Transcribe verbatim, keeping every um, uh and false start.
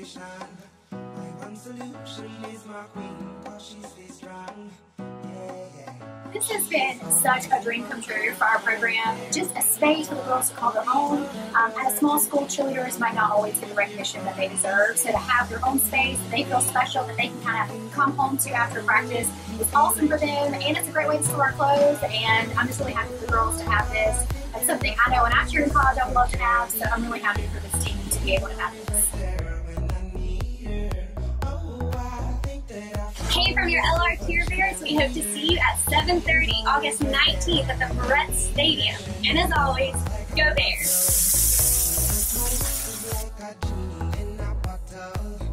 This has been such a dream come true for our program. Just a space for the girls to call their own. Um, at a small school, cheerleaders might not always get the recognition that they deserve. So to have their own space, that they feel special, that they can kind of come home to after practice is awesome for them. And it's a great way to store our clothes. And I'm just really happy for the girls to have this. It's something I know when I cheered in college I would love to have. So I'm really happy for this team to be able to have this. Hey, from your L R Cheerleaders, we hope to see you at seven thirty, August nineteenth at the Barrett Stadium. And as always, go Bears!